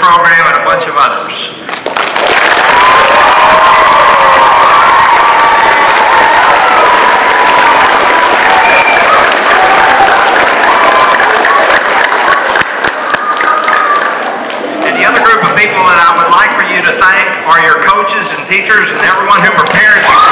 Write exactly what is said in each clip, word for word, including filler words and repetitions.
program, and a bunch of others. And the other group of people that I would like for you to thank are your coaches and teachers and everyone who prepares you.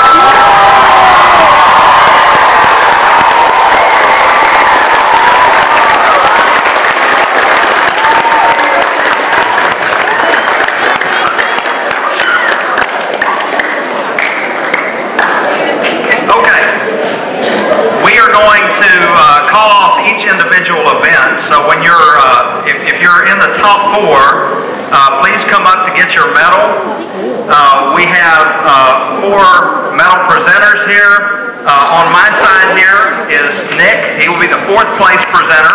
Individual event. So when you're, uh, if, if you're in the top four, uh, please come up to get your medal. Uh, we have uh, four medal presenters here. Uh, on my side here is Nick. He will be the fourth place presenter.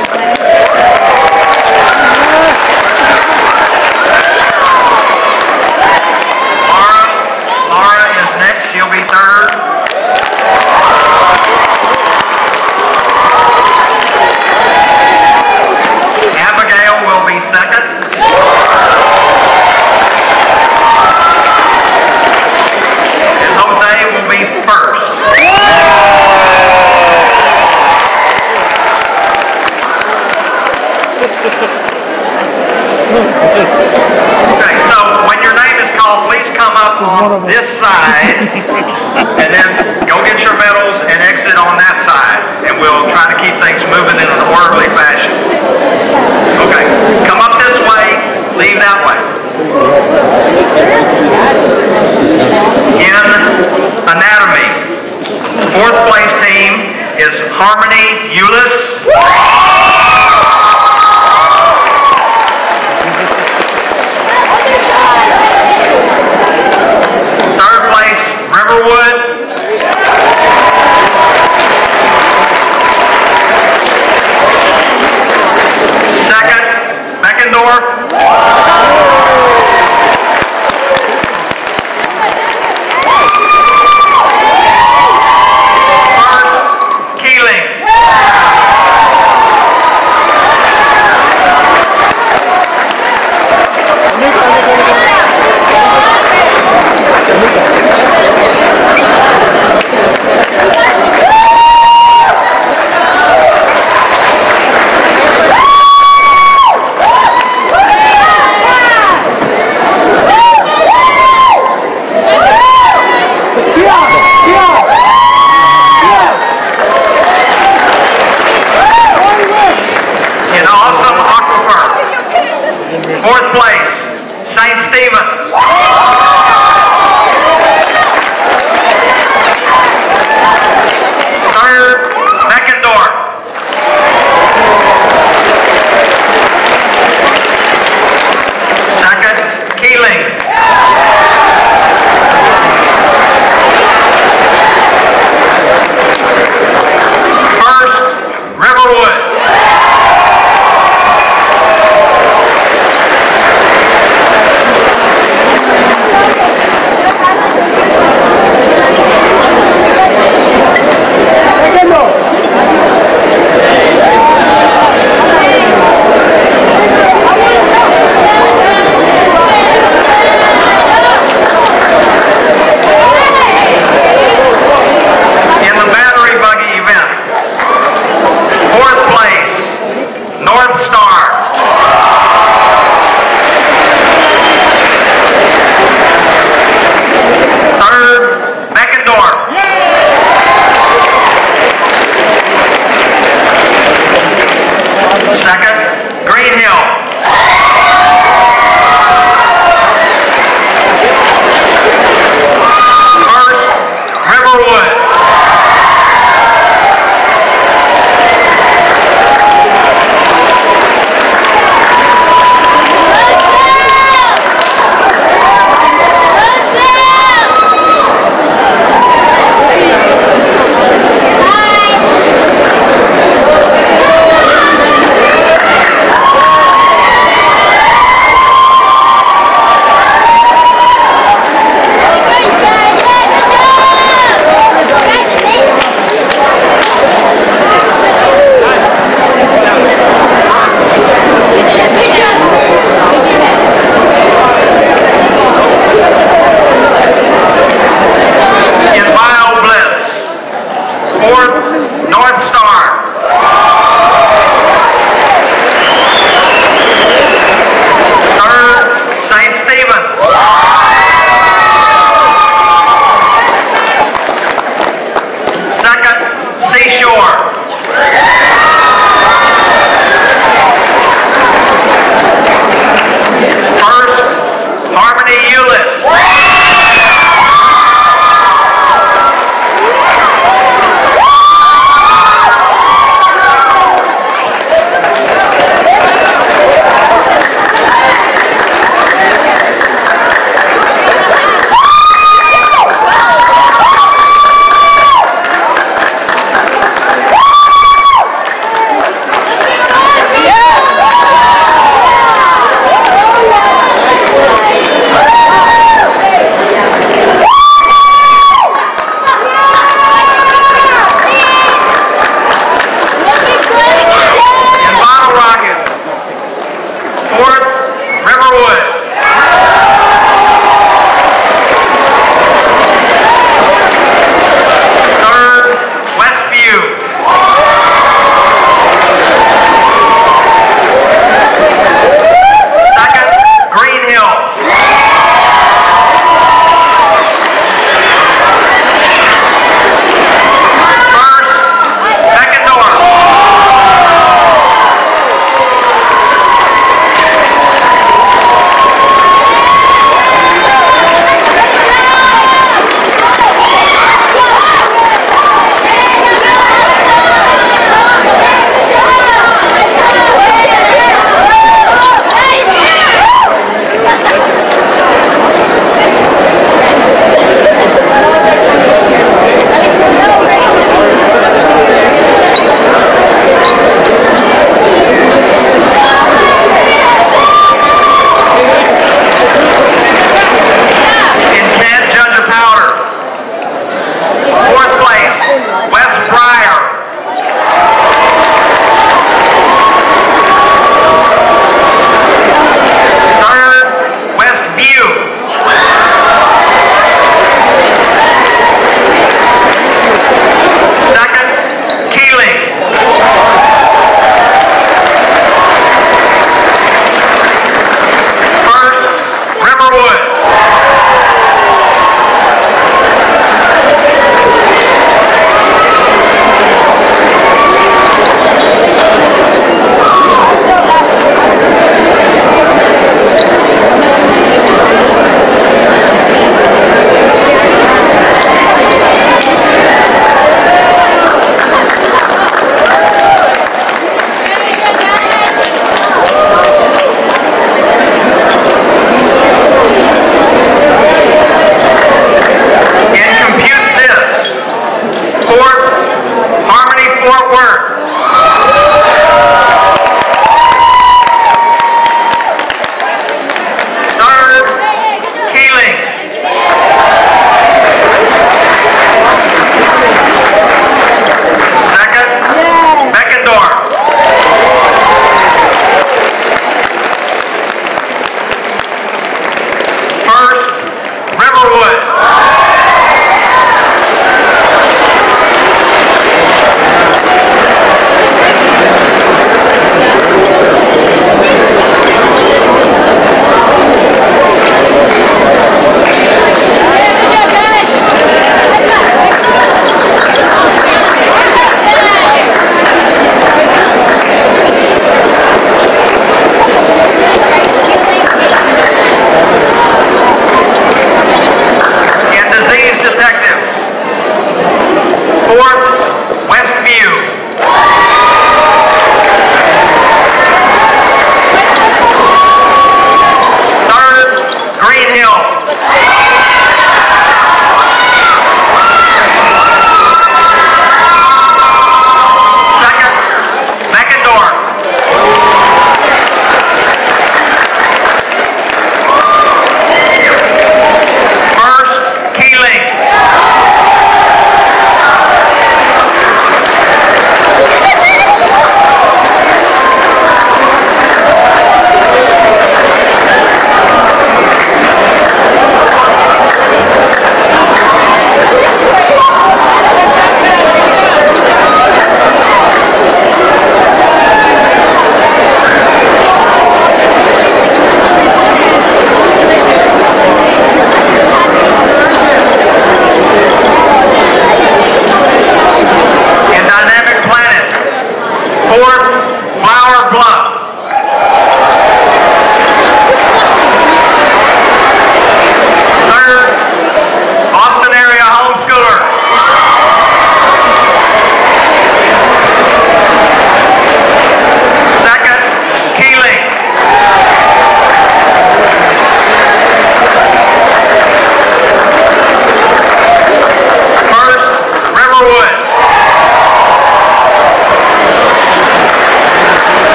Laura, Laura is next. She'll be third. Abigail will be second. And Jose will be first. Okay, so when your name is called, please come up on this side and then go get your medals and exit on that side, and we'll try to keep things moving in an orderly fashion. Okay, come up this way, leave that way. In anatomy, fourth place team is Harmony Eulis. Third place, Riverwood. Second, Beckendorf. First, Keeling.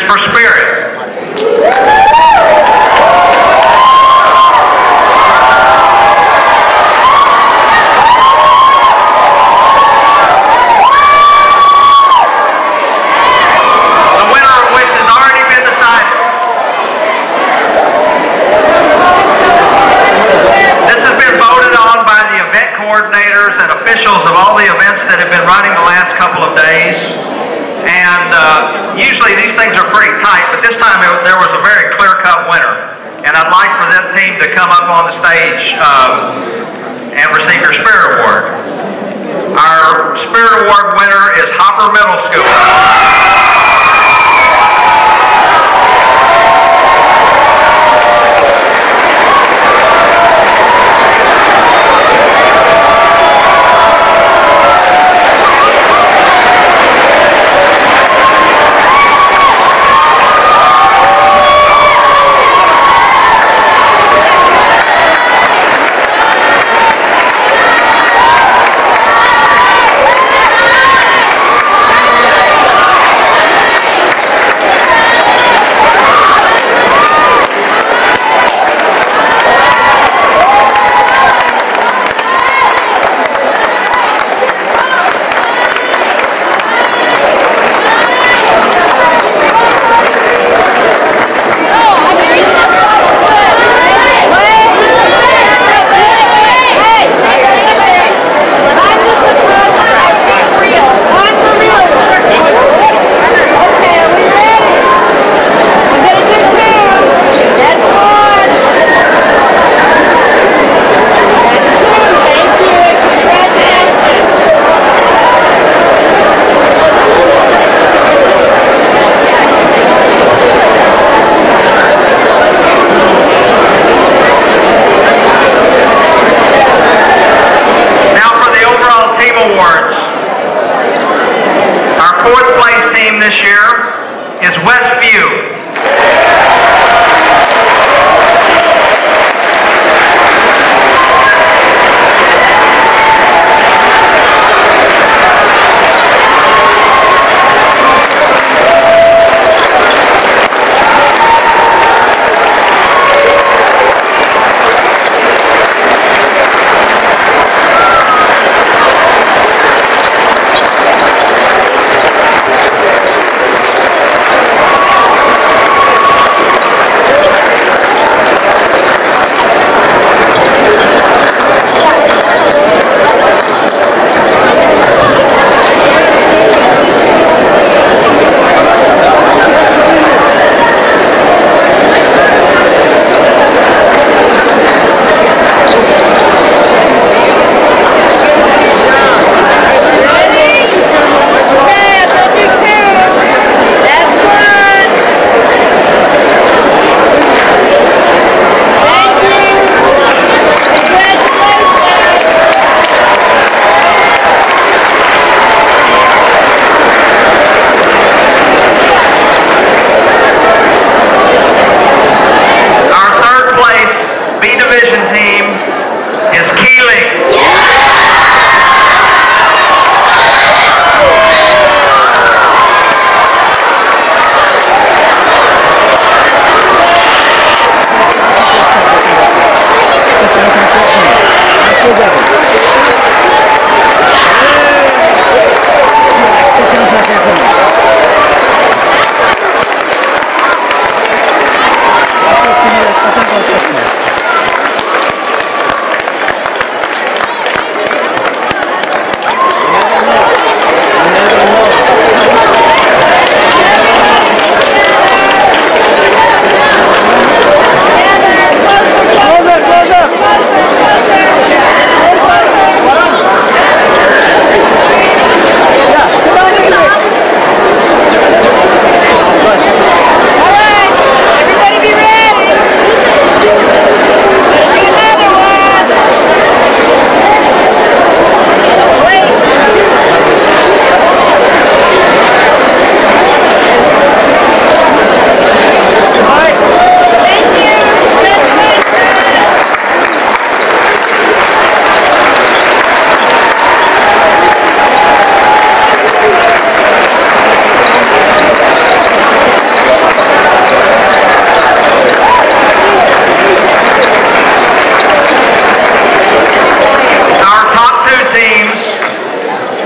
for Spirit. Coordinators and officials of all the events that have been running the last couple of days. And uh, usually these things are pretty tight, but this time it, there was a very clear-cut winner. And I'd like for that team to come up on the stage um, and receive your Spirit Award. Our Spirit Award winner is Hopper Middle School.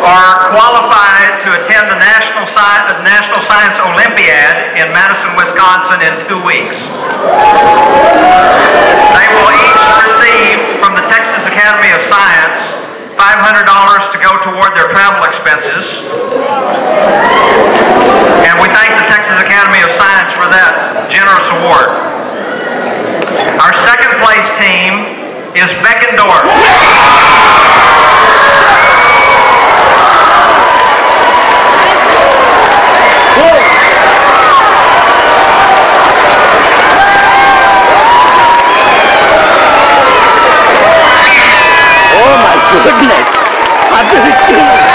are qualified to attend the National, Sci National Science Olympiad in Madison, Wisconsin in two weeks. They will each receive from the Texas Academy of Science five hundred dollars to go toward their travel expenses. And we thank the Texas Academy of Science for that generous award. Our second place team is Beckendorf. Oh my goodness! I've never seen it.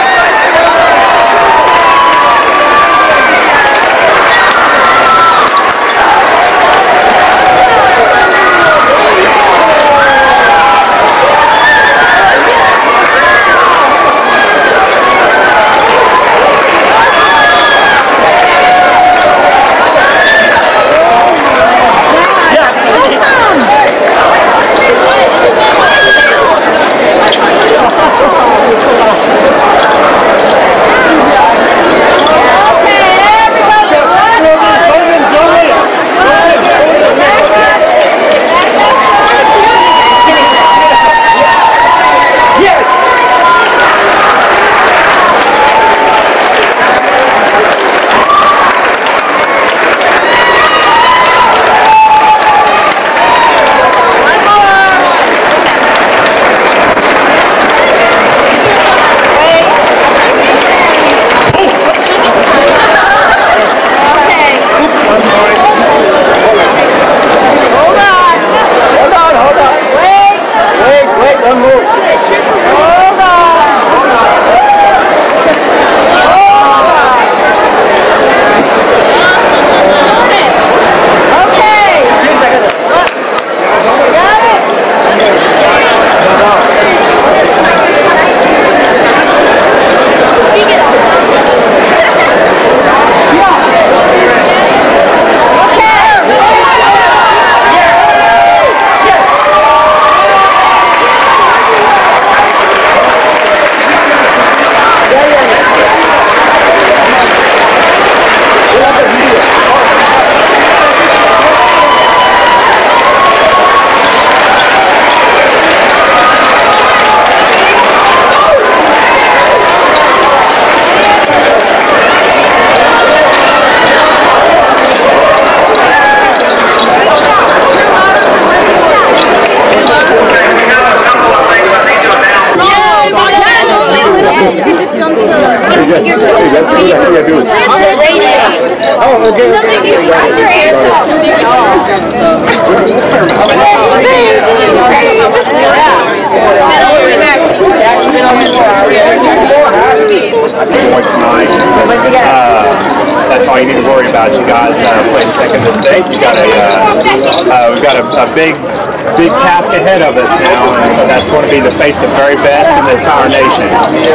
That's all you need to worry about. You guys uh, played second to state. You got a uh, uh, we've got a, a big big task ahead of us now, and so that's going to be to face the very best in the entire nation.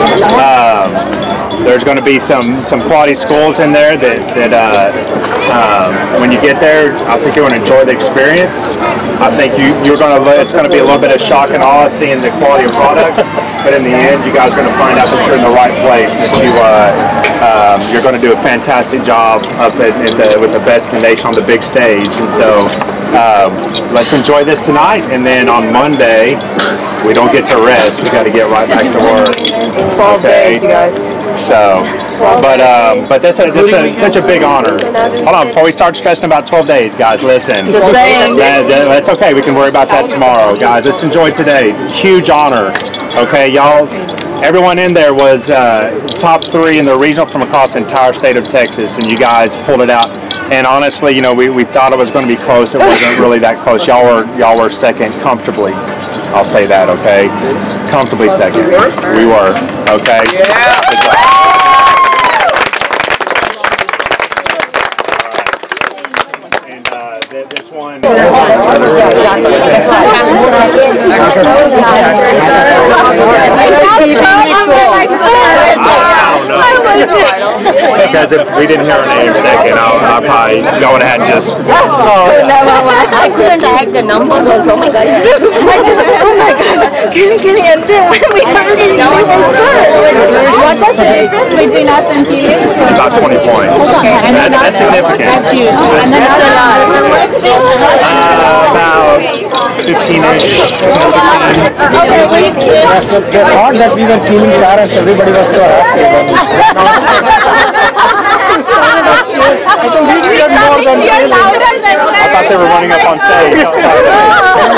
Um, There's going to be some some quality schools in there that that uh, um, when you get there, I think you're going to enjoy the experience. I think you you're going to it's going to be a little bit of shock and awe seeing the quality of products, but in the end, you guys are going to find out that you're in the right place. That you uh, um, you're going to do a fantastic job up at, at the, with the best in the nation on the big stage, and so. Um, let's enjoy this tonight, and then on Monday we don't get to rest. We got to get right back to work. Twelve days, you guys. So, but um, but that's, a, that's a, such a big honor. Hold on, before we start stressing about twelve days, guys, listen. That, that, that's okay. We can worry about that tomorrow, guys. Let's enjoy today. Huge honor. Okay, y'all. Everyone in there was uh, top three in the regional from across the entire state of Texas, and you guys pulled it out. And honestly, you know, we, we thought it was going to be close. It wasn't really that close. Y'all were y'all were second comfortably. I'll say that, okay? Comfortably second. We were, okay? Yeah. Good job. And uh, this one. Okay, because if we didn't hear her name second, I, I probably y'all would have had just. Oh, I couldn't add the numbers also. Oh my gosh. I just, oh my gosh. Can you, can you, and then when we heard it, it was good. What was the difference between us and Keely? About twenty points. Okay. And that's, that's significant. That's huge. And then that's a lot. Uh, about fifteen-ish. Okay, wait. They thought that we were feeling parents, everybody was so happy. I think we cheered more than Cheer louder than I thought they were running up on stage.